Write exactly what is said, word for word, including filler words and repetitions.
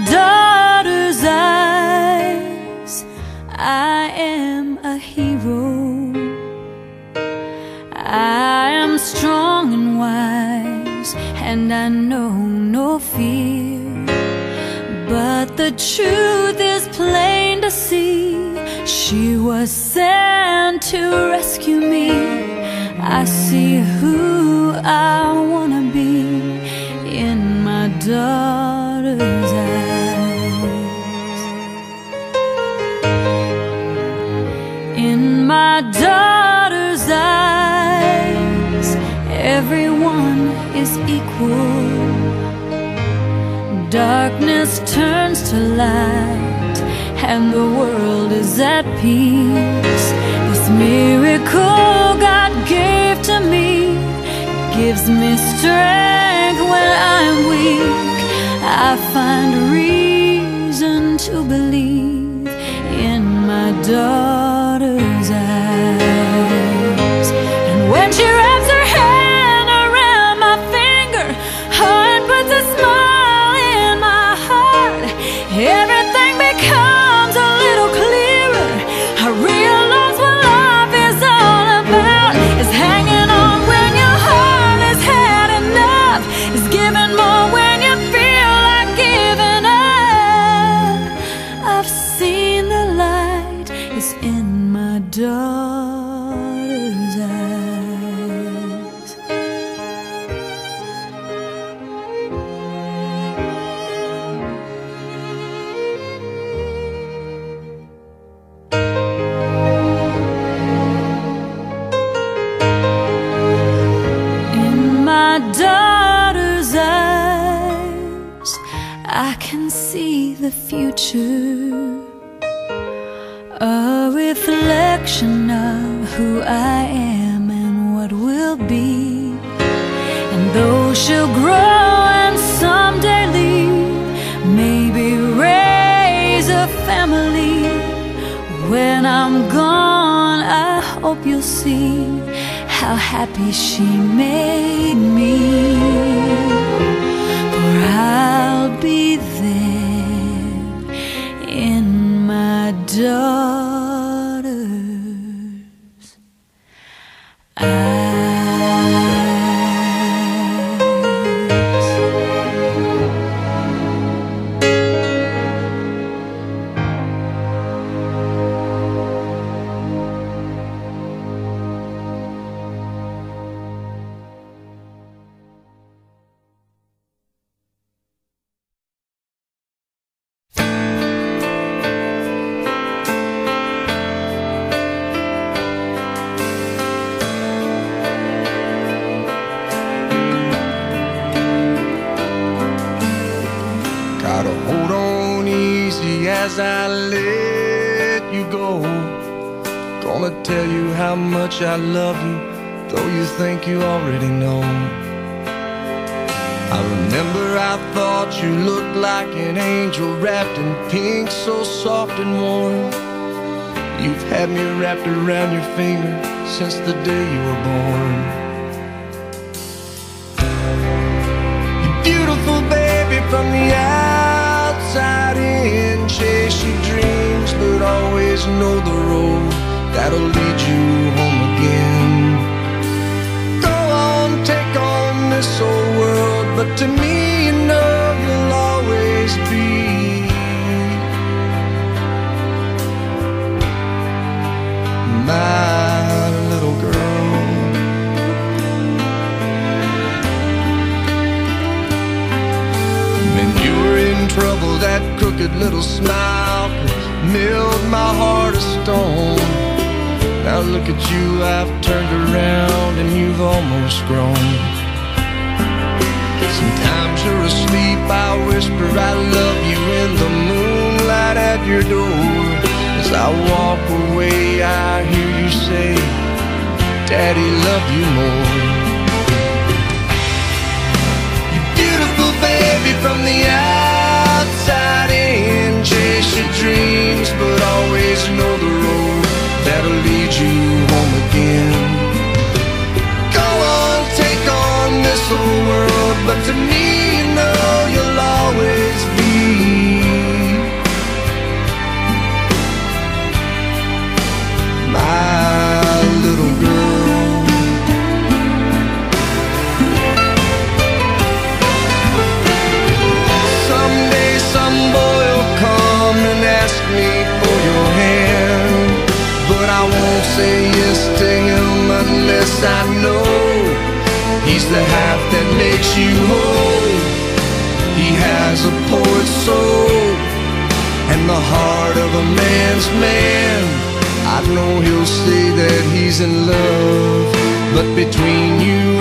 daughter's eyes, I am a hero. I am strong and wise, and I know no fear. But the truth is plain to see, she was sent to rescue me. I see who I wanna be in my daughter's eyes. In my daughter's eyes, everyone is equal. Darkness turns to light, and the world is at peace. This miracle God gave to me gives me strength when I'm weak. I find reason to believe in my daughter's eyes. And when she wraps her hand around my finger, heart puts a smile in my heart. Everything becomes a little clearer. I realize what life is all about. It's hanging on when your heart has had enough. It's giving more when you feel like giving up. I've seen the light is in my daughter's eyes. In my daughter's eyes, I can see the future, a reflection of who I am and what will be. And though she'll grow and someday leave, maybe raise a family, when I'm gone, I hope you'll see how happy she made me. For I'll be there in my daughter's eyes. Gotta hold on easy as I let you go. Gonna tell you how much I love you, though you think you already know. I remember I thought you looked like an angel wrapped in pink, so soft and warm. You've had me wrapped around your finger since the day you were born. You're beautiful, baby, from the outside in. Chase your dreams, but always know the road that'll lead you home again. Go on, take on this whole world, but to me, you know you'll always be my little girl. When you were in trouble, that crooked little smile milled my heart of stone. Now look at you, I've turned around and you've almost grown. Sometimes you're asleep, I whisper I love you in the moonlight at your door. As I walk away, I hear you say, Daddy, love you more. You're beautiful, baby, from the outside in. Chase your dreams, but always know the road that'll lead you home again. Go on, take on this whole world, but to me, you know you'll always be me for your hand, but I won't say yes to him unless I know he's the half that makes you whole. He has a poet's soul and the heart of a man's man. I know he'll say that he's in love, but between you